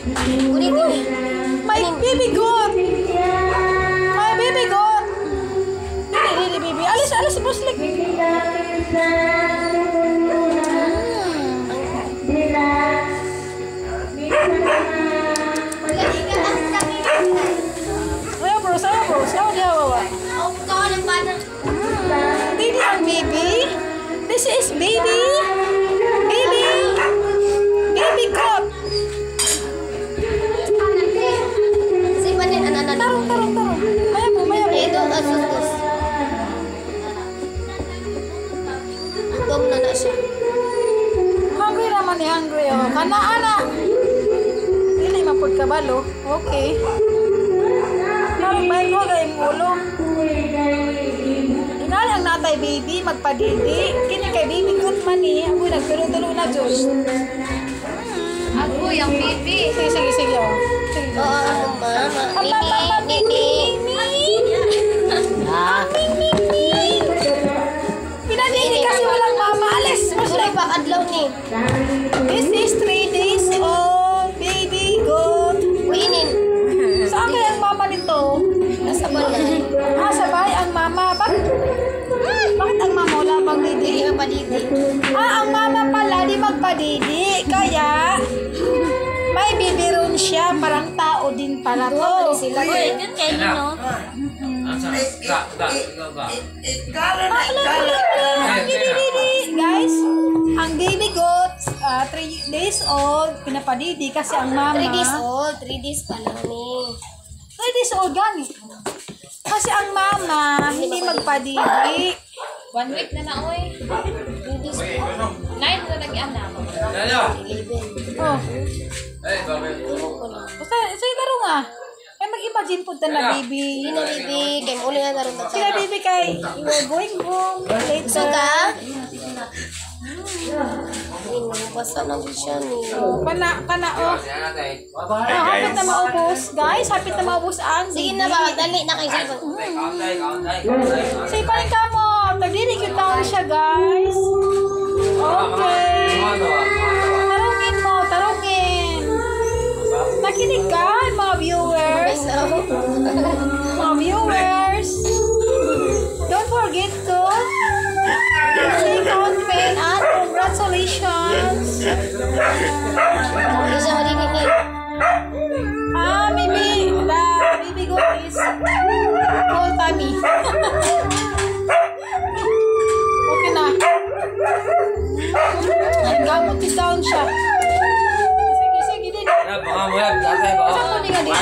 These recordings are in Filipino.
My baby goat. My baby goat. Dili, baby. Alis, buslik. Ayaw bro. Ayaw dia bawa. Baby ang baby. This is baby. Baby goat. Tarong. Maya po. Ito, asus. Atong na siya. Hungry naman ni hungry oh. Kana. Dili mapud kabalo. Okay. Tarong may ko kay ulo. Inali ang natay baby magpadidi. Kini kay baby good man ni. Ako nagtulo-tulo na Diyos. Ako yung baby. Sige oh. Oo, mama. Mimi. Pinadidi kasi walang mama. Alis. Sure pa kadlaw ni. This is 3 days old baby goat. Winin. Saan kaya ang mama nito? Nasa balay. Sabay ang mama. Bakit ang mama wala pang didi? Hindi mapadidi. Ang mama pala di magpadidi. Kaya may bibiron siya. Parang tao din pala to. Sila. Uy, yun kayo no? Guys, ang baby goat 3 days old, pinapadidi kasi ang mama 3 days old. 3 days pa lang ni. 3 days old gani. Kasi ang mama hindi magpadidi. 1 week na oy. 3 days pa. 9 na nag-anak. 11. Oh, Ko na. basta say laro nga. Kaya mag-imagine po na baby. Hindi na bibi. Kaya muli na naroon na Sila baby kay you are going home later. So ka? Basta na siya ni. Kana oh. Hapit na maubos. Guys, hapit na maubos ang Sige na ba, magdali na kayo sa say pa rin ka mo. Tagdiri cute down siya guys. Okay. Tarungin. Nakinig ka mga viewers. Mga viewers. Don't forget to say comment at congratulations. Hindi siya marinig. Maybe the baby goat is full tummy. Okay na. Gamot is down siya. Sige din. Baka mo yan, tatay ba? Saan mo din nga din?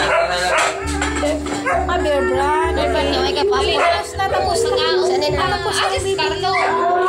Bear brand. May kapali. Tapos na. Sanay na. Tapos na Alis, baby. Carlo.